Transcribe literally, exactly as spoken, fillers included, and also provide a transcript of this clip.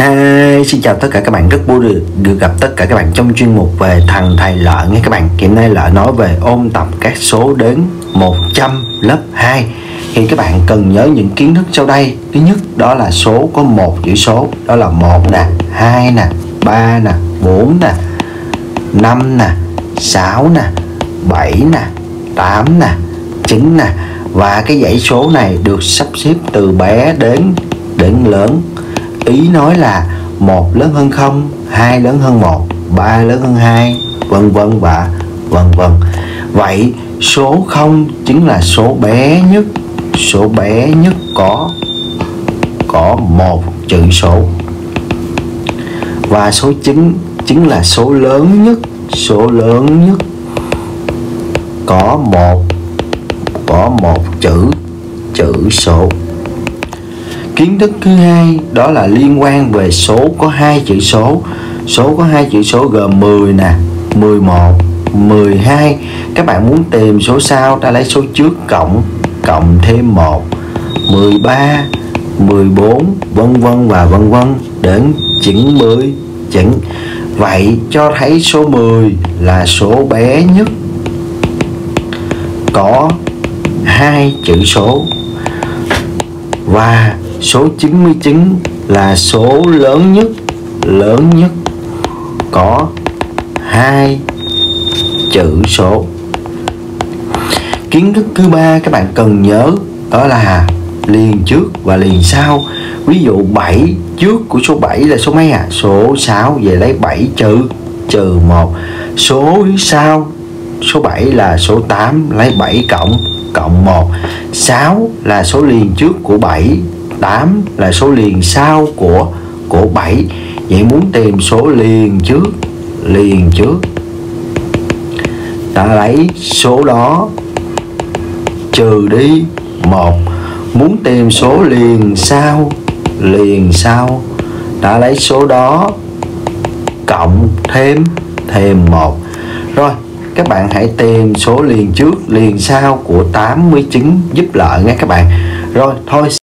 Hi, xin chào tất cả các bạn, rất vui được, được gặp tất cả các bạn trong chuyên mục về thằng thầy Lợi nghe các bạn. Hiện nay Lợi nói về ôn tập các số đến một trăm lớp hai. Thì các bạn cần nhớ những kiến thức sau đây. Thứ nhất đó là số có một chữ số, đó là một nè, hai nè, ba nè, bốn nè, năm nè, sáu nè, bảy nè, tám nè, chín nè. Và cái dãy số này được sắp xếp từ bé đến đến lớn. Ý nói là một lớn hơn không, hai lớn hơn một, ba lớn hơn hai, vân vân và vân vân. Vậy số không chính là số bé nhất, số bé nhất có có một chữ số. Và số chín chính là số lớn nhất, số lớn nhất có một có một chữ chữ số. Kiến thức thứ hai đó là liên quan về số có hai chữ số. Số có hai chữ số gồm mười nè, mười một, mười hai. Các bạn muốn tìm số sau, ta lấy số trước cộng cộng thêm một, mười ba, mười bốn, vân vân và vân vân đến chín mươi chín. Vậy cho thấy số mười là số bé nhất có hai chữ số. Và số chín mươi chín là số lớn nhất, lớn nhất có hai chữ số. Kiến thức thứ ba các bạn cần nhớ đó là liền trước và liền sau. Ví dụ bảy trước của số bảy là số mấy à? Số sáu, về lấy bảy trừ trừ một. Số sau số bảy là số tám, lấy bảy cộng cộng một. sáu là số liền trước của bảy, tám là số liền sau của của bảy. Vậy muốn tìm số liền trước, liền trước ta lấy số đó trừ đi một. Muốn tìm số liền sau, liền sau ta lấy số đó cộng thêm thêm một. Rồi các bạn hãy tìm số liền trước, liền sau của tám mươi chín giúp Lợi nha các bạn. Rồi thôi.